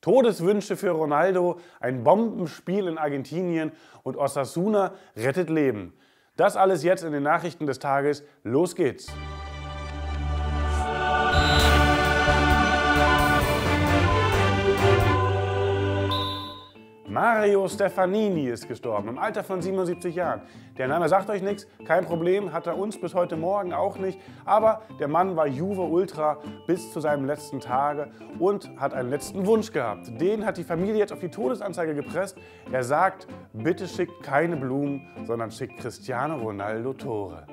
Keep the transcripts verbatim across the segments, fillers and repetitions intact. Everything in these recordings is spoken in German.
Todeswünsche für Ronaldo, ein Bombenspiel in Argentinien und Osasuna rettet Leben. Das alles jetzt in den Nachrichten des Tages. Los geht's! Mario Stefanini ist gestorben, im Alter von siebenundsiebzig Jahren. Der Name sagt euch nichts, kein Problem, hat er uns bis heute Morgen auch nicht. Aber der Mann war Juve Ultra bis zu seinem letzten Tage und hat einen letzten Wunsch gehabt. Den hat die Familie jetzt auf die Todesanzeige gepresst. Er sagt, bitte schickt keine Blumen, sondern schickt Cristiano Ronaldo Tore.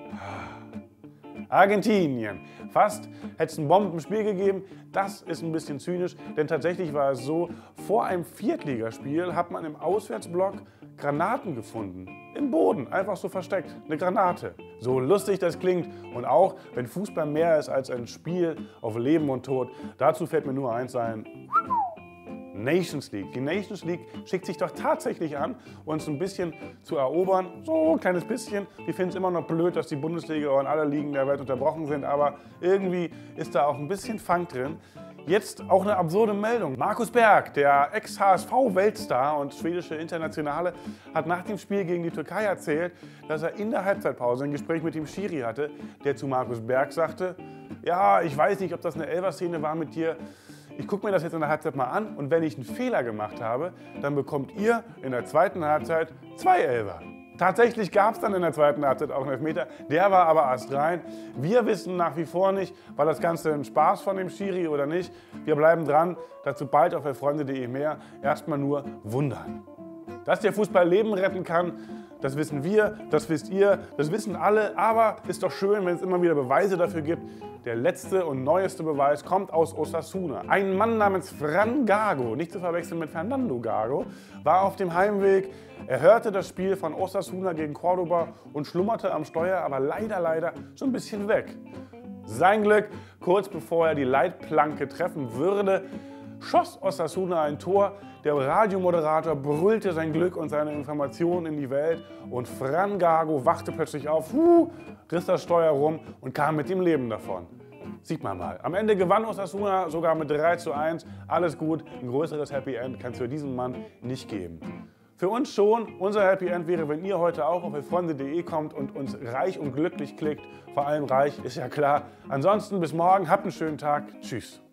Argentinien. Fast hätte es ein Bombenspiel gegeben. Das ist ein bisschen zynisch, denn tatsächlich war es so, vor einem Viertligaspiel hat man im Auswärtsblock Granaten gefunden. Im Boden, einfach so versteckt. Eine Granate. So lustig das klingt und auch, wenn Fußball mehr ist als ein Spiel auf Leben und Tod, dazu fällt mir nur eins ein. Nations League. Die Nations League schickt sich doch tatsächlich an, uns ein bisschen zu erobern. So ein kleines bisschen. Wir finden es immer noch blöd, dass die Bundesliga und alle Ligen der Welt unterbrochen sind, aber irgendwie ist da auch ein bisschen Funk drin. Jetzt auch eine absurde Meldung. Markus Berg, der Ex-H S V-Weltstar und schwedische Internationale, hat nach dem Spiel gegen die Türkei erzählt, dass er in der Halbzeitpause ein Gespräch mit dem Schiri hatte, der zu Markus Berg sagte, ja, ich weiß nicht, ob das eine Elfer-Szene war mit dir. Ich gucke mir das jetzt in der Halbzeit mal an und wenn ich einen Fehler gemacht habe, dann bekommt ihr in der zweiten Halbzeit zwei Elfer. Tatsächlich gab es dann in der zweiten Halbzeit auch einen Elfmeter, der war aber astrein. Wir wissen nach wie vor nicht, war das Ganze ein Spaß von dem Schiri oder nicht. Wir bleiben dran, dazu bald auf elfreunde punkt de mehr. Erstmal nur wundern. Dass der Fußball Leben retten kann, das wissen wir, das wisst ihr, das wissen alle, aber ist doch schön, wenn es immer wieder Beweise dafür gibt. Der letzte und neueste Beweis kommt aus Osasuna. Ein Mann namens Fran Gago, nicht zu verwechseln mit Fernando Gago, war auf dem Heimweg. Er hörte das Spiel von Osasuna gegen Cordoba und schlummerte am Steuer, aber leider, leider so ein bisschen weg. Sein Glück, kurz bevor er die Leitplanke treffen würde, schoss Osasuna ein Tor. Der Radiomoderator brüllte sein Glück und seine Informationen in die Welt und Fran Gago wachte plötzlich auf, huh, riss das Steuer rum und kam mit dem Leben davon. Sieht man mal. Am Ende gewann Osasuna sogar mit drei zu eins. Alles gut, ein größeres Happy End kann es für diesen Mann nicht geben. Für uns schon, unser Happy End wäre, wenn ihr heute auch auf elfreunde punkt de kommt und uns reich und glücklich klickt. Vor allem reich, ist ja klar. Ansonsten bis morgen, habt einen schönen Tag. Tschüss.